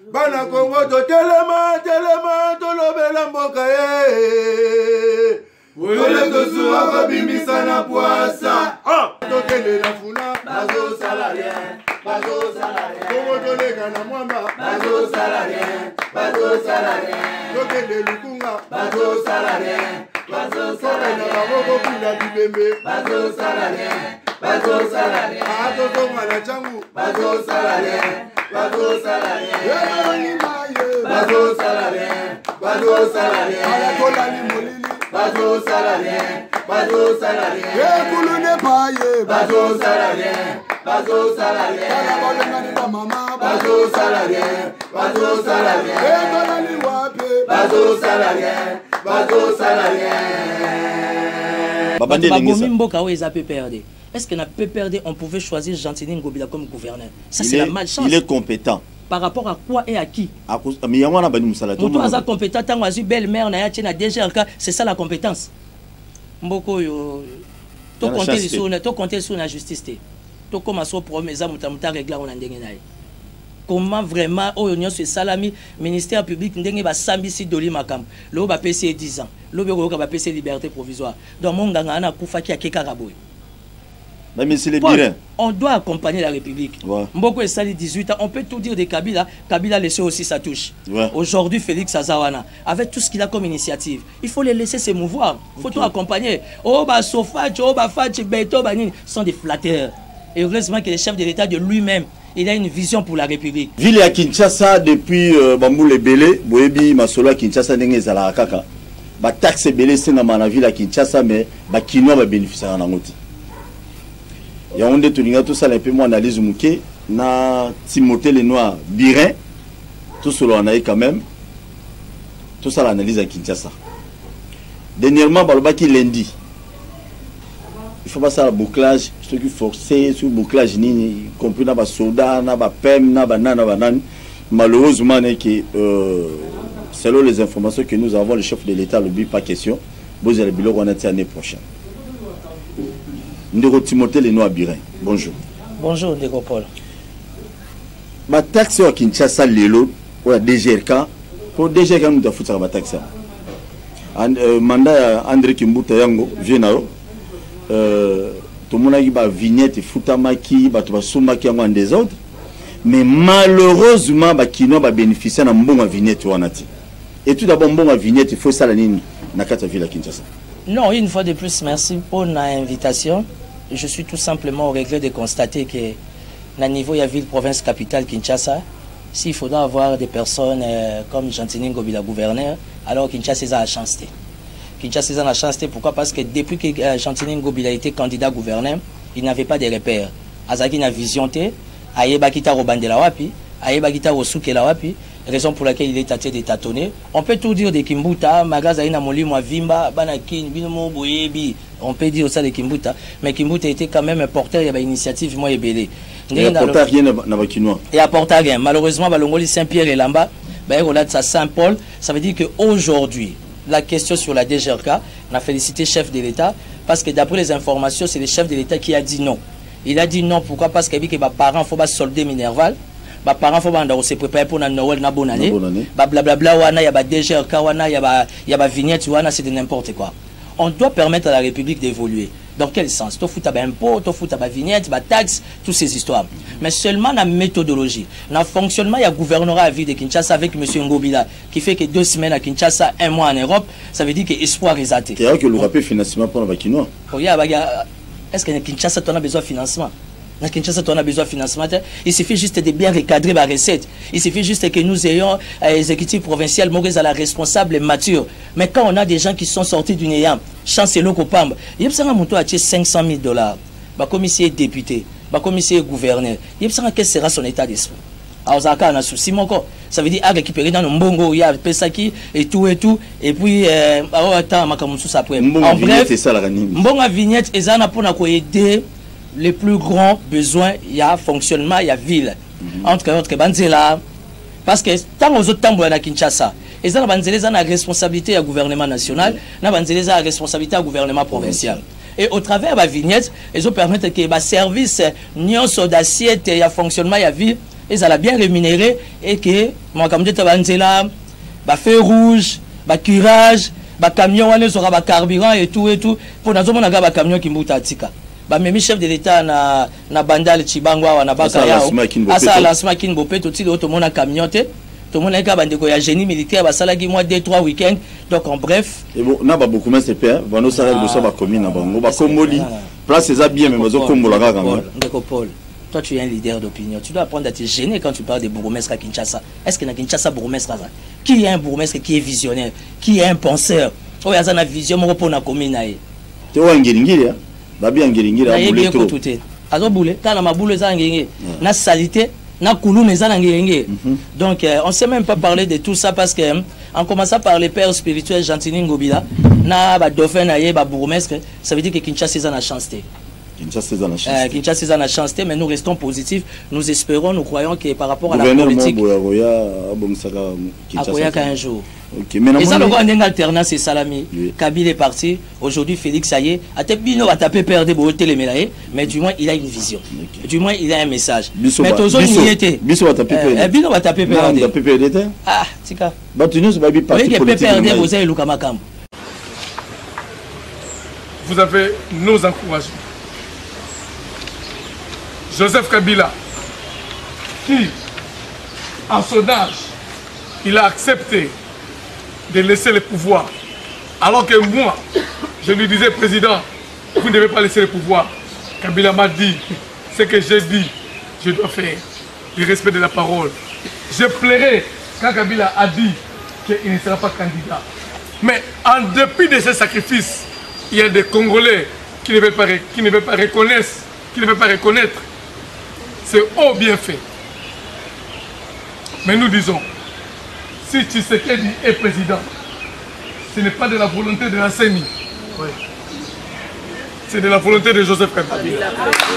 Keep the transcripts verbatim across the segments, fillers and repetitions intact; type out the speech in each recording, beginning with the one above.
Bana Congo to telema telema to lobela mboka ye. Wole to suwa ko bimisa na poasa. Ah, to kele na funa bazo salarien, bazo salarien. Congo to lega na mwamba bazo salarien, bazo salarien. To kele lukunga bazo salarien, bazo salarien. Na babo kula bibembe bazo salarien, bazo salarien. Ah, to to mala changu bazo salarien. Bazo salarien, bazo salarien, bazo salarien, bazo salarien, bazo salarien, bazo salarien, bazo salarien, bazo salarien, bazo salarien, bazo salarien, bazo salarien. Bagomi Mboka où ils a pu perdre. Est-ce qu'on a pu perdre, on pouvait choisir Gentini Ngobila comme gouverneur? Ça, c'est la malchance. Il est compétent. Par rapport à quoi et à qui? Mais il y a un compétent, compétent, tant que belle-mère, D G R K, c'est ça la compétence. Mboko, tu comptes sur la justice. Tu commences au premier, tu as réglé en Andengenai. Comment vraiment, au Union sur Salami, ministère public, ndenge ba sambisi doli makam. Lo ba P C dix ans. Lo ba P C liberté provisoire. Donc mon ganga na kufa ki akeka raboy. Mais c'est les birins. On doit accompagner la République. Ouais. Mboko est sali dix-huit ans. On peut tout dire de Kabila. Kabila a laissé aussi sa touche. Ouais. Aujourd'hui, Félix Azawana, avec tout ce qu'il a comme initiative, il faut les laisser se mouvoir. Il faut okay. tout accompagner. Oh, bah, Sofach, oh, bah, Fach, Beto, Banine, sont des flatteurs. Et heureusement que le chef de l'État de lui-même, il a une vision pour la République. Ville à Kinshasa, depuis Bambou le Belé, Boebi, Masolo à Kinshasa, Nenge Zalakaka. Bah, taxe Belé, c'est dans la ville à Kinshasa, mais bah, Kinoa va bénéficier en Angoti. Il y a un détournement, tout ça, un peu moins analyse mouké, na Timothée Lenoir, Birin, tout cela on a eu quand même, tout ça l'analyse à Kinshasa. Dernièrement, Balobaki lundi, il faut passer à la bouclage, ce qui forcé, sur le bouclage, y compris dans les soldats, dans les P E M, dans les nan, malheureusement, euh, selon les informations que nous avons, le chef de l'État ne dit pas question, vous allez le bilan l'année prochaine. Ndeko Timothée Lenoir Birin. Bonjour. Bonjour, Ndeko Paul. Ma taxe à Kinshasa Lelo, pour la D G R K, pour D G R K, nous avons fait ma taxe. Mandat André Kimbuta Yango, Vienao, tout le monde a dit que vignette, Futamaki, Soumaki en désordre, mais malheureusement, Kino va bénéficier d'un bon vignette. Et tout d'abord, un bon vignette, il faut ça la ligne dans la ville à Kinshasa. Non, une fois de plus, merci pour l'invitation. Je suis tout simplement au regret de constater que, à niveau de la ville, province, capitale, Kinshasa, s'il faudra avoir des personnes euh, comme Gentini Ngobila, gouverneur, alors Kinshasa a la chance. Kinshasa a la chance, pourquoi? Parce que depuis que euh, Gentini Ngobila a été candidat gouverneur, il n'avait pas de repères. Azaki n'a vision, Ayeba Kita Robandela Wapi, Ayeba Kita Rosuke la Wapi, raison pour laquelle il est tâté de tâtonner. On peut tout dire de Kimbuta, Magazaïna Molimo Vimba, Banakin, Binomo Boyebi, on peut dire ça de Kimbuta, mais Kimbuta était quand même un porteur, il y avait une initiative, moi et Belé. Il apporte rien dans le Kinois. Il apporte rien. Malheureusement, Balongoli Saint-Pierre et Lamba, on a de Saint-Paul, ça veut dire qu'aujourd'hui, la question sur la D G R K, on a félicité le chef de l'État, parce que d'après les informations, c'est le chef de l'État qui a dit non. Il a dit non, pourquoi? Parce qu'il a dit que les parents ne faut pas solder Minerval. Les parents faut se préparer pour Noël, na bonne année. Blablabla, wana, il y a des D G R K, wana, il y a des vignettes, wana, c'est de n'importe quoi. On doit permettre à la République d'évoluer. Dans quel sens? Tu fous ta impôt, tu fous ta vignette, ta taxe, toutes ces histoires. Mais seulement la méthodologie. Dans le fonctionnement, il y a un gouvernorat à vie de Kinshasa avec M. Ngobila, qui fait que deux semaines à Kinshasa, un mois en Europe, ça veut dire que l'espoir est athée. C'est vrai que le rappel financement pour le Kinois. Est-ce que Kinshasa, tu as besoin de financement? Dans Kinshasa, on a besoin de financement. Il suffit juste de bien recadrer la recette. Il suffit juste que nous ayons l'exécutif provincial, Maurice à la responsable mature. Mais quand on a des gens qui sont sortis du néant, chancelier Kopamba, il y a cinq cent mille dollars. Le commissaire député, le commissaire gouverneur, il y a quel sera son état d'esprit. Alors, ça a un souci, ça veut dire à récupérer dans le mbongo, il y a Pesaki et tout et tout. Et puis, attends, après. En bref, mbongo vignette, et ça, on a aider les plus grands besoins, il y a fonctionnement, il y a ville. Mm-hmm. Entre autres, Banzela. Parce que tant aux autres temps, à Kinshasa, et ça, Banzela a la responsabilité du gouvernement national, mm-hmm. Banzela a la responsabilité du gouvernement provincial. Mm-hmm. Et au travers de la vignette, ils ont permis que le service, nion d'assiette, il y a fonctionnement, il y a ville, ils allaient bien rémunérés et que mon camion de là, bah feu rouge, bah curage, bah camion on sera bah carburant et tout et tout pour nous on a bah camion qui mouta tika. Bah même chef de l'État na na bandal Chibangwa na Bakayao. Asa lancement kin bopé tout le monde a camion té. Tout le monde a bande ko ya génie militaire bah ça qui mois deux trois week-ends. Donc en bref. Et bon, na ba beaucoup mais c'est père, bah nous ça de ça ba commune na bango, ba komoli. Place c'est ça bien mais bazo kombola ga quand même. Paul. Toi, tu es un leader d'opinion. Tu dois apprendre à te gêner quand tu parles de bourgmestre à Kinshasa. Est-ce que na Kinshasa bourgmestre là? Qui est un bourgmestre qui est visionnaire, qui est un penseur? Oh, il y a une vision mon pour na commune aí. Tu es un ngiri hein? Ba bien ngiri à boule trop. Azo boule, quand na boule za ngiri. Na salité, na koulou mais za ngiri. Donc euh, on sait même pas parler de tout ça parce que en commençant par les pères spirituels Gentini Ngobila, na ba dauphin na ba bourgmestre, ça veut dire que Kinshasa est en chance. Kinshasa est en chance. Euh, Kinshasa est en chance, mais nous restons positifs. Nous espérons, nous croyons que par rapport à la politique, Akoya qu'un jour. Okay, mais et ça, le grand alternance, c'est Salami. Oui. Kabila est parti. Aujourd'hui, Félix, ça y est. Atebino va taper perdre pour télémélayer, mais du moins, il a une vision. Okay. Du moins, il a un message. Bisso mais Tozo n'y était. Bisso va taper perdre. Bino va taper perdre. Ah, tika. Batunios va bien partir. Vous avez Luka Makam. Vous avez nos encouragements. Joseph Kabila, qui, en son âge, il a accepté de laisser le pouvoir, alors que moi, je lui disais, président, vous ne devez pas laisser le pouvoir. Kabila m'a dit, ce que j'ai dit, je dois faire, le respect de la parole. Je plairai quand Kabila a dit qu'il ne sera pas candidat. Mais en dépit de ces sacrifices, il y a des Congolais qui ne veulent pas, qui ne veulent pas reconnaître, qui ne veulent pas reconnaître c'est haut bien fait. Mais nous disons, si Tshisekedi est président, ce n'est pas de la volonté de la C E N I. Oui. C'est de la volonté de Joseph Kabila.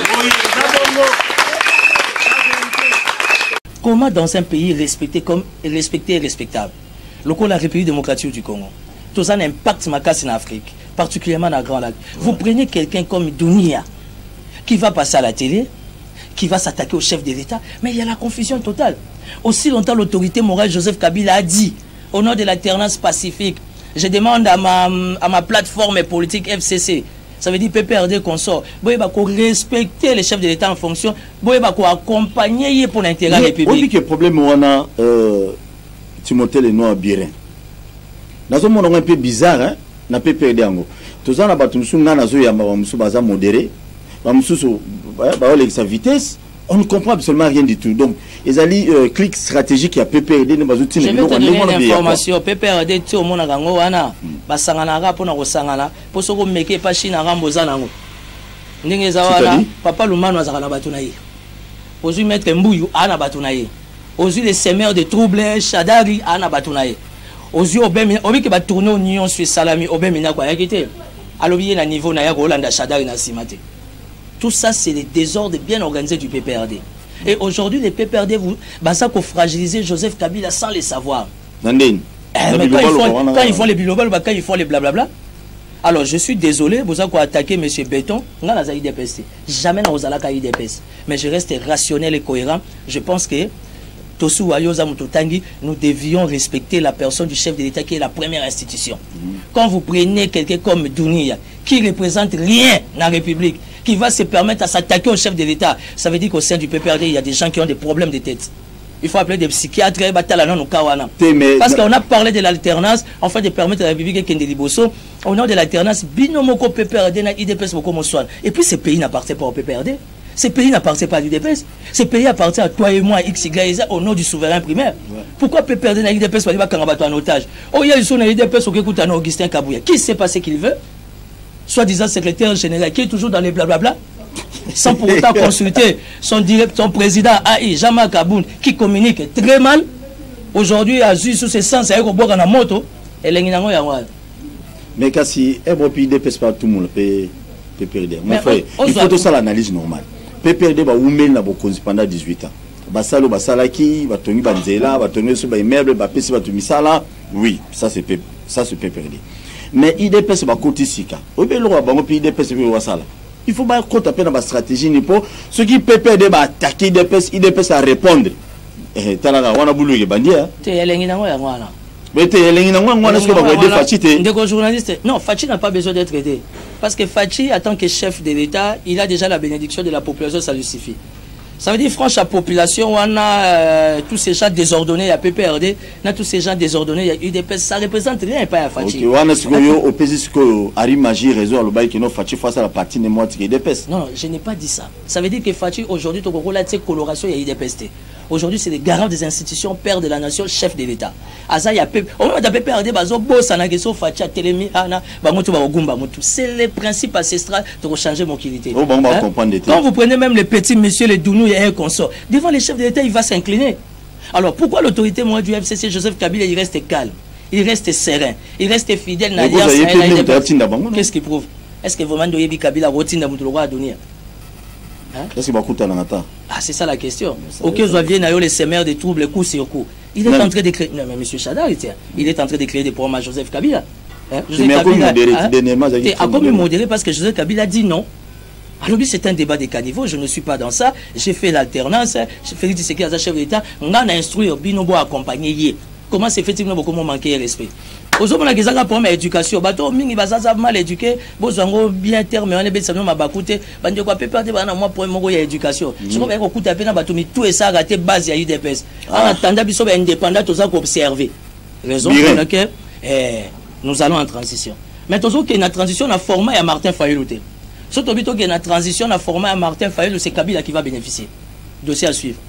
Comment dans un pays respecté comme respecté et respectable, le coup la République démocratique du Congo, tout ça a un impact macasse en Afrique, particulièrement dans la Grand Lac. Vous prenez quelqu'un comme Dounia, qui va passer à la télé, qui va s'attaquer au chef de l'État, mais il y a la confusion totale. Aussi longtemps, l'autorité morale Joseph Kabila a dit, au nom de l'alternance pacifique, je demande à ma, à ma plateforme politique F C C, ça veut dire P P R D consort, vous devez respecter les chefs de l'État en fonction, vous devez accompagner pour l'intérêt républicain. On dit que le problème, on a Timothée Lenoir Birin. Dans un monde un peu bizarre, hein, na P P R D ango. Tous les gens sont modérés. Sa vitesse, on ne comprend absolument rien du tout. Donc, ils ont dit euh, clic stratégique à P P R D. Je vais te donner une information. P P R D, tout le monde a gagné. Basangana pour nous sangana. Pour ce qu'on meke pas Chine rambo zanango. Ndenge zawana. Papa Lumano azakana batunaye. Ozu mettre Mbuyu ana batunaye. Ozu les semeurs de troubles Chadari ana batunaye. Ozu obemi obi ke ba tourner union sur Salami obemi na kwa yakite. Alobiye na niveau na ya Rolanda Chadari na simate. Tout ça, c'est les désordres bien organisés du P P R D. Et aujourd'hui, les P P R D, vous, bah, ça qu'on fragiliser Joseph Kabila sans les savoir. Eh, mais quand, ils font, quand ils font les bilobal, quand ils font les blablabla. Alors, je suis désolé, vous avez attaqué M. Béton, jamais dans Ozalaka I D P S. Mais je reste rationnel et cohérent. Je pense que Tosu Ayoza Mutotangi, nous devions respecter la personne du chef de l'État qui est la première institution. Mmh. Quand vous prenez quelqu'un comme Dounia, qui ne représente rien dans la République, qui va se permettre à s'attaquer au chef de l'État, ça veut dire qu'au sein du P P R D, il y a des gens qui ont des problèmes de tête. Il faut appeler des psychiatres, parce qu'on a parlé de l'alternance, en fait de permettre à la République Kendeliboso, au nom de l'alternance, binomoko P P R D, I D P S, et puis ce pays n'appartient pas au P P R D. Ce pays n'appartient pas à l'U D P S. Ce pays appartient à toi et moi, X, Y, Z, au nom du souverain primaire. Ouais. Pourquoi P P R D n'a l'U D P S pas en otage? Oh, il y a une l'U D P S au écoute à Augustin Kabouya. Qui sait pas ce qu'il veut? Soi-disant secrétaire général, qui est toujours dans les blablabla, sans pour autant consulter son, direct, son président A I, Jean-Marc Aboun, qui communique très mal. Aujourd'hui, à Zui, sous ses sens, avec Oboga na moto, et l'Enginango Yawad. Mais si il y a pas tout le monde, P P R D. Mon frère, il faut tout ça l'analyse normale. P P R D va oumer na bokonzi pendant dix-huit ans. Basalo basalaki, batongi banzela, batongi sur ba immeuble, ba pesi batumi sala. Oui, ça c'est ça c'est P P R D. Mais I D P S va côté sika. Obe lo ba ngo I D P S be wasala. il faut pas qu'on tape dans la stratégie ni pour ceux qui peuvent pas attaquer des pes il des à répondre eh tala wana bulu ke bandia te elengi nango ya ngwana mais te elengi nango ngwana ce que va aider Fachi te ndeko journaliste non Fachi n'a pas besoin d'être aidé parce que Fachi en tant que chef de l'État il a déjà la bénédiction de la population, ça lui suffit. Ça veut dire, franchement, la population, on a euh, tous ces gens désordonnés, il y a P P R D, on a tous ces gens désordonnés, il y a U D P S, ça représente rien, pas à Fachi. Ok, on a ce que au P S que Ari Magie réseau à l'Obaï qui nous Fachi face à la partie de moi qui U D P S. Non, je n'ai pas dit ça. Ça veut dire que Fachi, aujourd'hui, ton rôle là, c'est coloration, il y a U D P S. Aujourd'hui, c'est les garants des institutions, père de la nation, chef de l'État. Asa, il y a P P R D, au moment de P P R D, bazo boss en agression, Fachi a télémi, ana, bamoto ba ogumba motu. C'est le principe ancestral de changer mon qualité. Oh, bon, on va comprendre des Quand vous prenez même les petits messieurs, les Dounou et un consort, devant les chefs de l'État, il va s'incliner. Alors pourquoi l'autorité moi du F C C, Joseph Kabila, il reste calme, il reste serein, il reste fidèle à l'alliance. Qu'est-ce qui prouve? Est-ce que vraiment Doyebi Kabila rotinda mutulwa à donner? Est-ce que Bakuta Nanata? Ah, c'est ça la question. Ok, vous aviez les semeurs des troubles, coup sur coup. Il est en train de créer. Non, mais M. Chadar, il est en train de créer des programmes à Joseph Kabila. Hein? Joseph Kabila. A comme modéré parce que Joseph Kabila dit non. Alors, c'est un débat des caniveaux, je ne suis pas dans ça. J'ai fait l'alternance, j'ai fait ce qui est chef de l'État. On a instruit Binobo à accompagner. Comment c'est fait-il beaucoup manquer de respect? Aux hommes, on a des problèmes d'éducation. Bateau, mingi, bazaza mal éduqué. Bozango, bien terme, on est bien terme, ma bakoute. Bande quoi, peut perdre, bana, moi, pour moi, il y a éducation. Je crois qu'on coûte à peine à bateau, mais tout est ça, raté, base, il y a eu des pèses. En attendant, ils sont indépendants, tout ça, pour observer. Raison pour laquelle, nous allons en transition. Mais tout ça, qu'il y a une transition, on a formé à Martin Fayulu. Surtout, qu'il y a une transition, on a formé à Martin Fayulu, c'est Kabila qui va bénéficier. Dossier à suivre.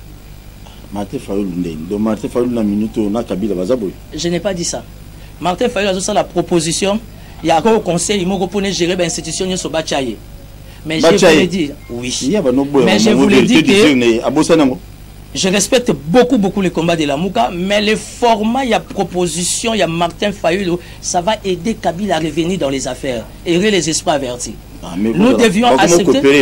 Martin Fayulu, donc Martin Fayulu, la minute, on a Kabila Bazaboui. Je n'ai pas dit ça. Martin Fayulu a fait la proposition. Il y a un conseil, il m'a pour gérer l'institution sur Bachaye. Mais je voulais dire, oui. Mais je voulais dire que je respecte beaucoup, beaucoup les combats de la Mouka, mais le format, il y a proposition, il y a Martin Fayulu, ça va aider Kabila à revenir dans les affaires, et les esprits avertis. Ah, nous devions accepter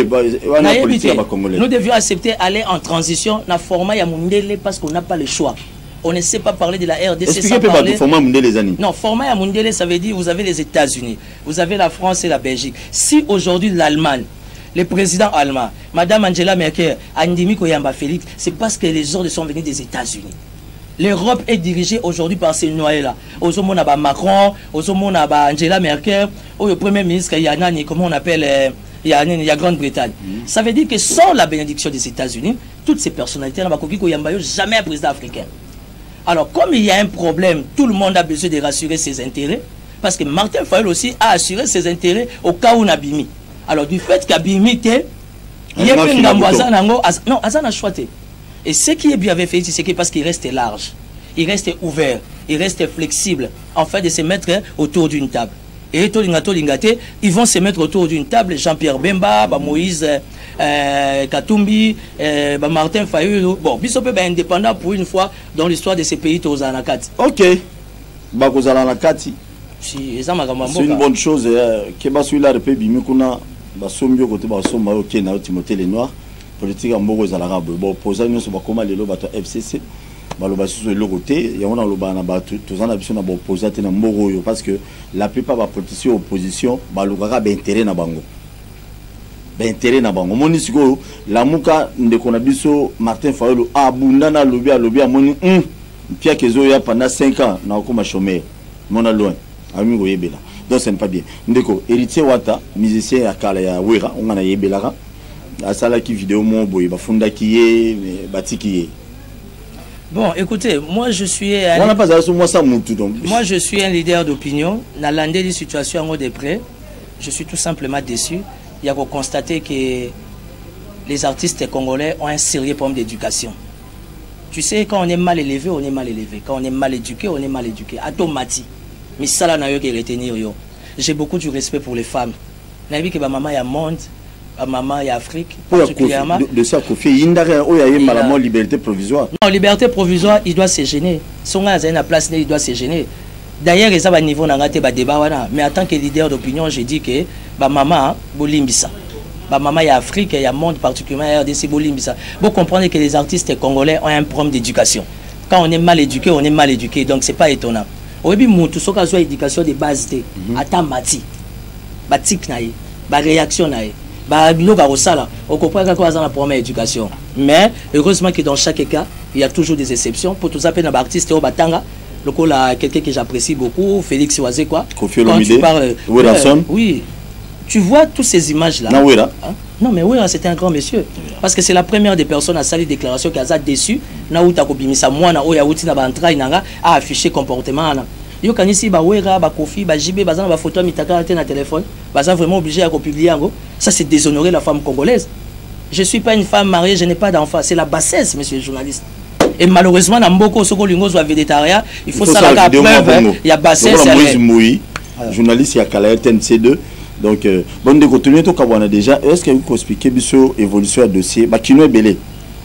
nous devions accepter aller en transition dans le format il y a Mundele parce qu'on n'a pas le choix. On ne sait pas parler de la R D C sans parler... Le format Mundele les années. Non, format Mundele, ça veut dire vous avez les États-Unis, vous avez la France et la Belgique. Si aujourd'hui l'Allemagne, le président allemand, Madame Angela Merkel, Andimi Koyamba Félix, c'est parce que les ordres sont venus des États-Unis. L'Europe est dirigée aujourd'hui par ces noyés-là. Ozomona ba Macron, Ozomona ba Angela Merkel, ou le premier ministre Yanani, comment on appelle, il y a la Grande-Bretagne. Mm. Ça veut dire que sans la bénédiction des États-Unis, toutes ces personnalités n'ont jamais un président africain. Alors, comme il y a un problème, tout le monde a besoin de rassurer ses intérêts, parce que Martin Fayulu aussi a assuré ses intérêts au cas où on a bimi. Alors, du fait qu'Abimi était, il y a un non, Azan a choisi. Et ce qui est bien avec Félix, c'est que parce qu'il reste large, il reste ouvert, il reste flexible, en fait de se mettre autour d'une table. Et ils vont se mettre autour d'une table, Jean-Pierre Bemba, Moïse euh, Katumbi, euh, Martin Fayulu. Bon, ils sont indépendants pour une fois dans l'histoire de ces pays Tozanakati. Ok. Bakozanakati. Si, c'est une bonne chose. Que Basouila Repébimi Kuna, Basombio Kote Basoma, ok, na Timothée les Noirs. Politique en Moro Zalarabe. Bon, posant nous sur comment les lots F C C. Baloba sur le côté, il y a un loba na batu, tous en absence na opposé na Moro parce que la plupart va politicien opposition, balugara ba intérêt na bango. Ba intérêt na bango. Moni siko la muka ndeko biso Martin Fayulu abunda na lobby a lobby amoni hum pia kezo ya pendant cinq ans na okoma chômeur. Mona loin. Ami go yebela. Donc ce n'est pas bien. Ndeko héritier wata musicien ya kala ya wera on na yebela. Asala ki vidéo mon boy ba funda ki ye bati ki ye. Bon, écoutez, moi je suis un, on pas moi, ça, donc. moi je suis un leader d'opinion. Dans l'année des situations de près, je suis tout simplement déçu. Il y a qu'à constater que les artistes congolais ont un sérieux problème d'éducation. Tu sais, quand on est mal élevé, on est mal élevé. Quand on est mal éduqué, on est mal éduqué. Atomati. Mais ça là, j'ai beaucoup de respect pour les femmes. Je sais que ma maman est monde. Maman et Afrique, particulièrement. De ça, il y a une liberté provisoire. Non, liberté provisoire, il doit se gêner. Son gars a une place, il doit se gêner. D'ailleurs, il y a un niveau de débat. Mais en tant que leader d'opinion, j'ai dit que ma maman, Bolimbisa. Ma maman et Afrique, il y a un monde particulièrement R D C, Bolimbisa. Vous comprenez que les artistes congolais ont un problème d'éducation. Quand on est mal éduqué, on est mal éduqué. Donc, ce n'est pas étonnant. Au début, tout ce qui est éducation de base, attends, mati. Batik naïe. Ba réaction naïe. bah biloko akosala okoprendre kaka aza na problème éducation. Mais heureusement que dans chaque cas il y a toujours des exceptions. Pour tout ça pe na ba artiste au batanga lokola quelqu'un que j'apprécie beaucoup, Félix Oazé quoi. Quand tu parles euh, oui, tu vois toutes ces images là. Non, oui, là. Hein? Non mais oui, c'était un grand monsieur. Parce que c'est la première des personnes à saluer déclaration qui a ça déçu. Na uta ko bimisa mwana oya uti na ba entraille nanga a affiché comportement na. Yo kanisi ba wera ba kofi ba jibé ba zana ba photo mitaka na téléphone. Ba ça vraiment obligé à publier ngo. Ça c'est déshonorer la femme congolaise. Je suis pas une femme mariée, je n'ai pas d'enfant, c'est la bassesse monsieur le journaliste. Et malheureusement dans Mboko soko lingo zo végétarien, il faut ça la preuve, il y a bassesse. Journaliste il y a Kala T N C deux. Donc, euh, bon, de continuer tout comme déjà, est-ce que vous pouvez expliquer l'évolution évolution à dossier bah, qui nous est belé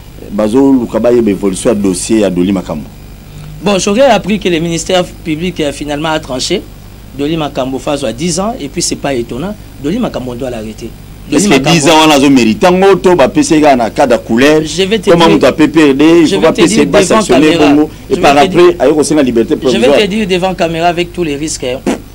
Bazo Lukaba y a évolution à dossier à Doli Makambo. Bon, j'aurais appris que le ministère public euh, finalement a tranché. Doli Makambo face à dix ans, et puis c'est pas étonnant. Doli Makambo doit l'arrêter. Est-ce que dix ans on a mérité en auto, bah P C G na cas de couleur. Je vais te comment dire. Comment on P P R D, il faut pas P C pas sanctionner et par après avec aussi la liberté provisoire. Je vais te dire devant caméra avec tous les risques.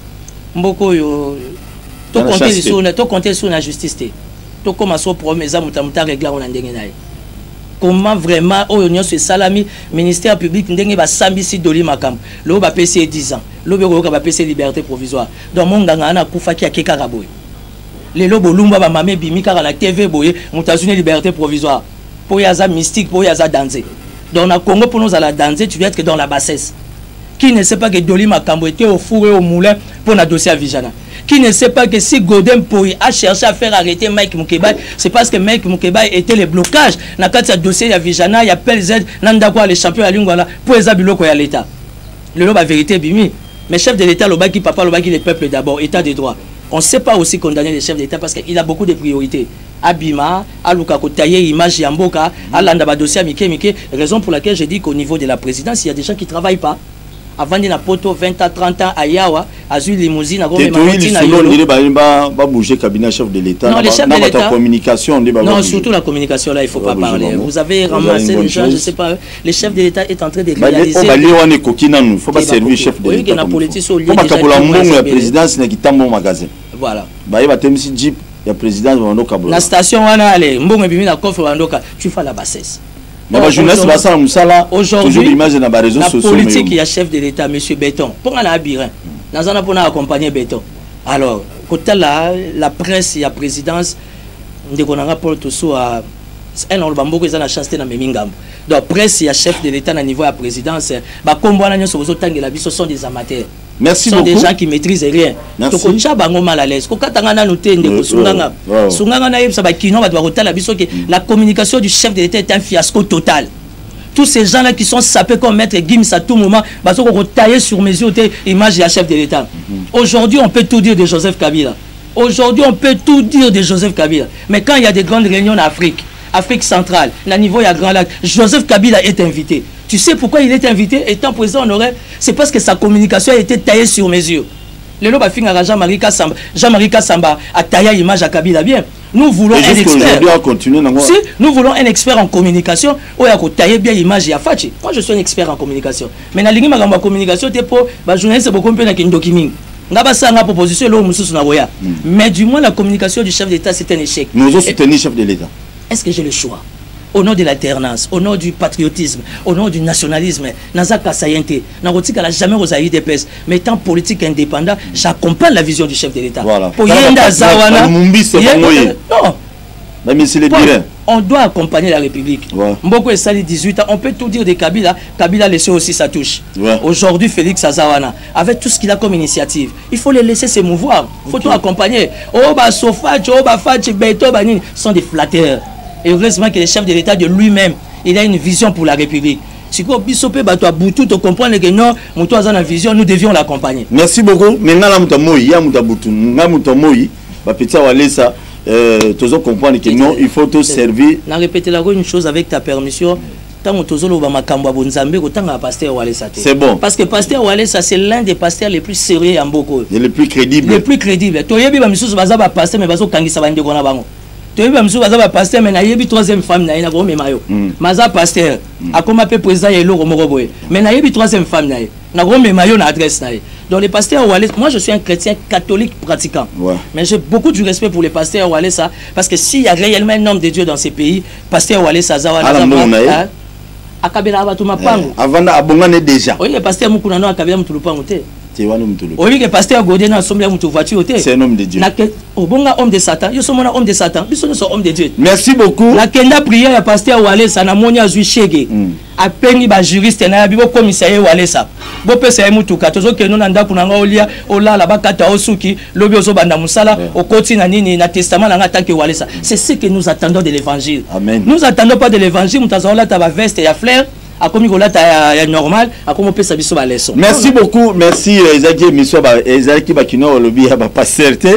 Mboko yo to compter sur na to compter sur la justice té to comme so promesse muta muta régler on ndenge naï comment vraiment oyo nyonso salami ministère public ndenge ba sambisi Doli Makambo lo ba P C dix ans lo be ko ba P C liberté provisoire donc mon nganga na kufa ki akeka raboy lelo bolumba ba mame bimi kaka na T V boye mutazune liberté provisoire pour yaza mystique pour yaza danser donc na Congo pour nous à la danser tu dois être dans la bassesse. Qui ne sait pas que Doli Makambo était au four et au moulin pour un dossier à Vijana. Qui ne sait pas que si Godem Poy a cherché à faire arrêter Mike Moukebaï, c'est parce que Mike Moukebaï était le blocage. Dans le dossier à Vijana, il y a P L Z, Nandakwa, les champions à Lingwala, pour les abiloko à l'État. Le lot, la vérité, bimi. Mais chef de l'État, le baki papa, le baki les peuples d'abord, État de droit. On ne sait pas aussi condamner les chefs d'État parce qu'il a beaucoup de priorités. Abima, Aluka Kotaye, Image Yamboka, Alanda dossier à Mike Mike. Raison pour laquelle je dis qu'au niveau de la présidence, il y a des gens qui ne travaillent pas. Avant de na poto vingt à trente ans à Yawa, à Zul Limousine, à Gomé Marotine, à Yolo. Il va bouger cabinet chef de l'État. Non, les chefs de l'État. Communication. Non, surtout la communication, là, il ne faut pas parler. Vous avez ramassé les gens, je ne sais pas. Le chef de l'État est en train de réaliser. Il ne faut pas servir chef de l'État. Il faut pas la présidence qui est mon magasin. Voilà. Il va te mettre Jeep, la présidence va nous la station, on a allé. Mbongo et Bimi, la coffre, tu fais la bassesse. Aujourd'hui, la politique, il y a chef de l'État, M. Béton. Pour un abirin, nous allons accompagner Béton. Alors, côté là, la presse, il y a présidence, nous avons un rapport tout ça. Un an, il y a la chance de Memingam. Donc, presse, il y a chef de l'État à niveau de la présidence. Ce sont des amateurs. Merci Ce sont beaucoup. des gens qui ne maîtrisent rien. Donc, on a mal à l'aise. La communication du chef de l'État est un fiasco total. Tous ces gens-là qui sont sapés comme maître Gims à tout moment, parce qu'on taillé sur mesure l'image du chef de l'État. Aujourd'hui, on peut tout dire de Joseph Kabila. Aujourd'hui, on peut tout dire de Joseph Kabila. Mais quand il y a des grandes réunions en Afrique, Afrique centrale, à niveau il y a Grand Lac, Joseph Kabila est invité. Tu sais pourquoi il est invité? Étant président honoraire, c'est parce que sa communication a été taillée sur mesure. Le loba finga Jean-Marie Kassamba, Jean-Marie Kassamba a taillé l'image à Kabila bien. Nous voulons un expert. Si nous voulons un expert en communication, on a taillé bien l'image à Fachi. Moi je suis un expert en communication. Mais dans l'ingé ma communication, t'es pour les journalistes beaucoup plus dans document. Proposition mais du moins la communication du chef d'État c'est un échec. Nous avons soutenu le chef de l'État. Est-ce que j'ai le choix? Au nom de l'alternance, au nom du patriotisme, au nom du nationalisme, Nazaka Sayente, Narotika n'a jamais osé des pèses. Mais étant politique indépendant, j'accompagne la vision du chef de l'État. Voilà. Pour Yenda Zawana, non. Mais on doit accompagner la République. Ouais. Mboko et Sali dix-huit ans, on peut tout dire de Kabila. Kabila a laissé aussi sa touche. Ouais. Aujourd'hui, Félix Azawana, avec tout ce qu'il a comme initiative, il faut les laisser se mouvoir. Il faut okay. tout accompagner. Oh, bah, Sofachi, oh, bah, Fachi, Beto, Banini, sont des flatteurs. Et heureusement que le chef de l'État de lui-même, il a une vision pour la République. Si vous avez Boutou, tu comprends que non, nous avons une vision, nous devions l'accompagner. Merci beaucoup. Maintenant, il y a Boutou, il y a Euh, toujours comprendre que non, il faut te servir. Je répéter une chose avec ta permission. C'est bon. Parce que Pasteur Walesa, c'est l'un des pasteurs les plus sérieux en Boko. Et les plus crédibles. Les plus crédibles. Tu as vu, pasteur, mais tu as vu, pasteur, mais il y a une troisième femme, il y a une maza pasteur. A comme appelé président, il y a une mais il y a une troisième femme, il y a une adresse. Donc les pasteurs Walesa, moi je suis un chrétien catholique pratiquant. Ouais. Mais j'ai beaucoup du respect pour les pasteurs Walesa parce que s'il y a réellement un homme de Dieu dans ces pays, pasteur Walesa Zawa Akabela Abatu Mapango. Avant d'abonner déjà. Oui, le pasteur Mukunano Akabela Mutulupango. Oui, le pasteur Godé n'a sommet à voiture. C'est un homme de Dieu. Au bon homme de Satan, il sommes un homme de Satan, ils sont homme de Dieu. Merci beaucoup. La Kenda prière, le pasteur Walesa, na monia Zuichege. A peine ba juriste na bibo commissaire Walesa. Bo pesa ya mutuka tozo ke no nanda kuna olia ola la bakata osuki lobi ozo banda musala au koti na nini na testament na tant que Walesa. C'est ce que nous attendons de l'évangile. Amen. Nous attendons pas de l'évangile, mutazola ta ba veste ya fleur. Normal, merci beaucoup, merci Ezaki Misoba, Ezaki Bakino Lobby a pas certain.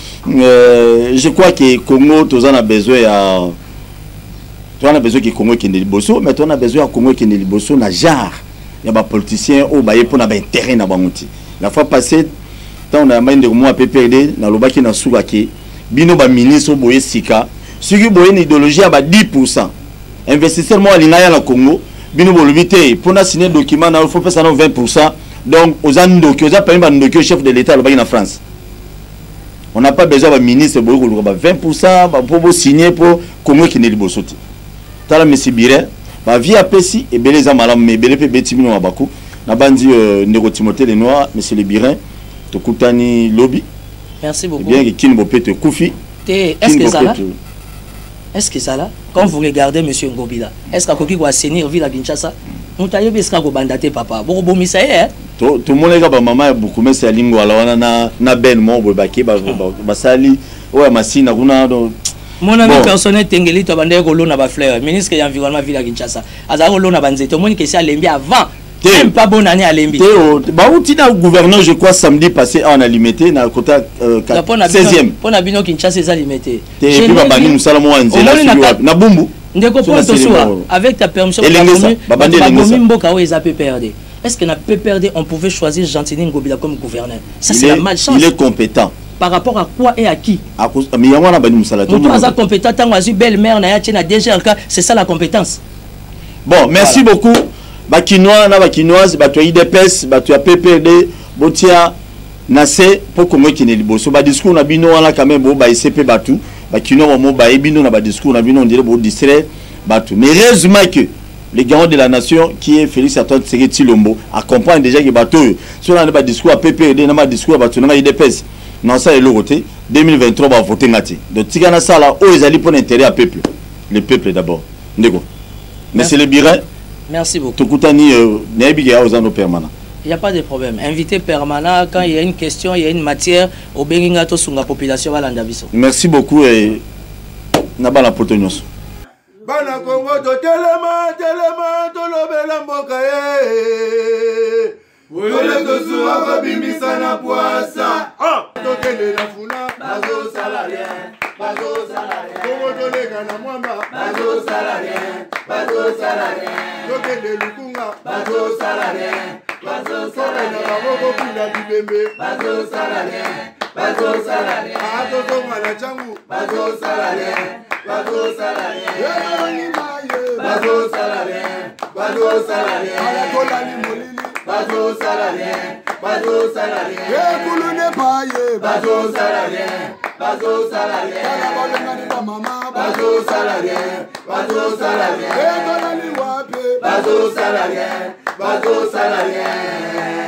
Je crois que Congo, tu en as besoin à. Tu en as besoin que Congo qui n'est bosso, mais tu en as besoin à Congo qui n'est bosso na jar. Il y a des politiciens au baye pour n'avoir intérêt na bamuti. La fois passée, quand on a main de moi P P D, na loba qui na sougaki, bino ba ministre boye sika, ce qui boye une idéologie à dix pour cent. Investisseur moi l'ingaya na Congo. Bino bolubité pour na signer document na faut faire ça vingt pour cent donc aux andoki aux appels bandoki chef de l'état en France. On n'a pas besoin de ministre boy vingt pour cent pour signer pour Congo qui n'est libre sauter. Tala monsieur Biré ba via Pessi et beleza malam mais belé pe betimino abaku na bandi ndeko Timothée le noir monsieur le Birin to kutani lobby. Merci beaucoup. Bien que Kinbo pete Koufi. Est-ce que ça là? Est-ce que ça là, quand vous regardez M. Ngobila, est-ce qu'il va assainir la ville à Kinshasa? Nous avons vu ce qu'il a papa. Bon, bon, ça y est. Tout le monde a maman beaucoup mais c'est lingua la na na ben mo bobaki ba basali ouais masina kuna do. Mon ami personnel Tengeli to bande ko lona ba fleur, ministre de l'environnement ville à Kinshasa. Azaro lona banzeto moni que c'est alembi avant. Même pas bonne année à l'Embi. Bah, où tu as gouverneur, je crois, samedi passé, on a limité, dans le côté seizième. Pour la Bino Kinshasa, c'est limité. Et puis, nous sommes en na Bumbu. Avec ta permission, est-ce que na P P R D, on pouvait choisir Gentini Ngobila comme gouverneur? Ça, c'est la malchance. Il est compétent. Par rapport à quoi et à qui? Mais il y a un Moussala. Compétent, tant que belle-mère, D G R K, c'est ça la compétence. Bon, merci beaucoup. Bakinois na bakinoise bato I D P S bato ya P P R D botia nase pour Congo qui n'est liboso ba discours na bino wana quand même bo ba I C P batu bakinois mo ba bino na ba discours na bino on dirait bo distraire batu mais heureusement que le garant de la nation qui est Félix Antoine Tshisekedi Tshilombo accompagne déjà que bato sur na ba discours à P P R D na ba discours batu na I D P S non ça est le côté deux mille vingt-trois va voter ngati donc tigana ça là o ezali pour intérêt à peuple le peuple d'abord ndeko monsieur le Birin. Merci beaucoup. Il n'y a pas de problème. Invité permanent, quand il y a une question, il y a une matière, au Bengingato sur la population. Merci beaucoup et Nabala Potonios. Bana Congo to telema telema to lobela mboka ye. Wole to suwa ko bimbisa na poasa. Ah, to kele na funa bazo salarien. Bazo salarien. Congo to lega na mwamba bazo salarien. Bazo salarien. To kele lukunga bazo salarien. Bazo salarien. Na boko kula bibembe bazo salarien. Bazo salarien. Ah, to to mala changu bazo salarien. Bazo salarien. Bazo salarien. Bazo salarien. Ala kola ni molili. Bazo salarien. Bazo salarien. Eh kulu ne paye. Bazo salarien. Bazo salarien. Ala bolenga ni ba mama. Bazo salarien. Bazo salarien. Eh kola ni wape. Bazo salarien. Bazo salarien.